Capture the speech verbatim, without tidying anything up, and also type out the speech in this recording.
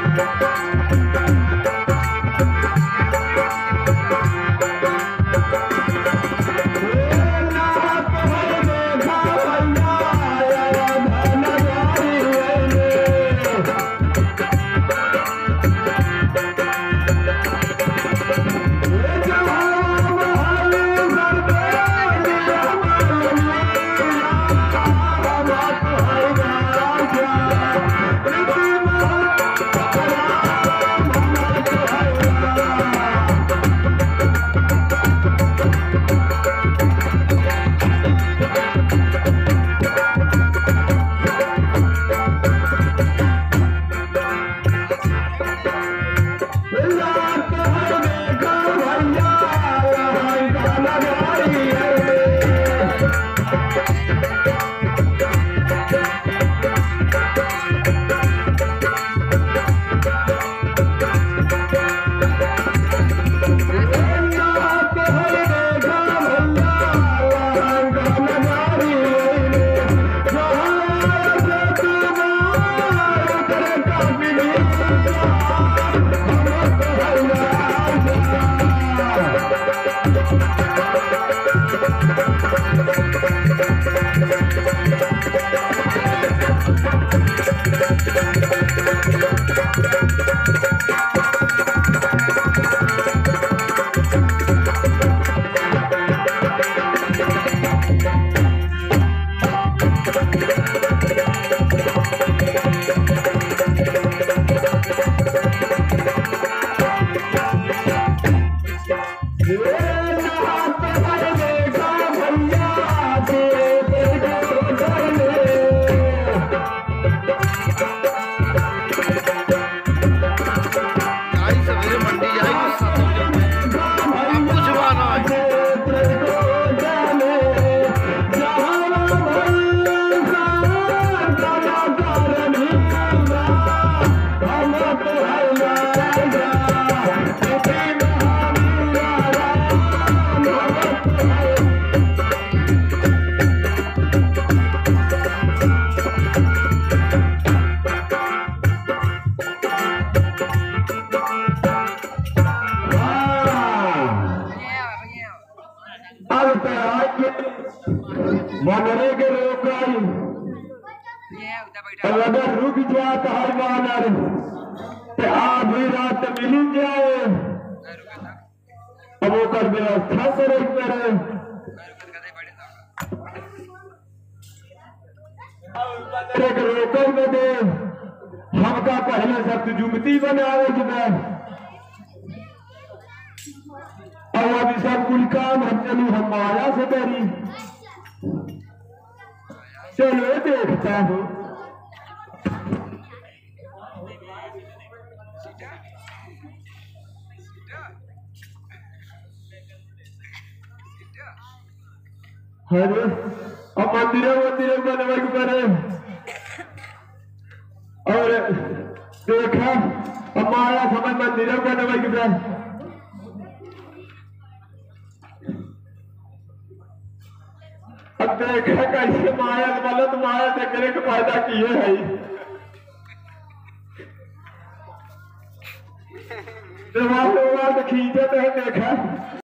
मनरे के लोग अगर रुक जात हर मानर ते आधी रात मिल जाए अब ओकर व्यवस्था करे करे एक रोकल में दे हमका पहले सब जुगती बनावे के अब अभी सब कुल काम हम चलू हम माया से करी चलो देखता हूँ अरे अब मंदिर मंदिर बनवा के करे और देखा अब माया समय मंदिर बनवा के करे अब देखा कैसे माया गलत माया से करे के फायदा किए है तो वहां लोग खींचते हैं देखा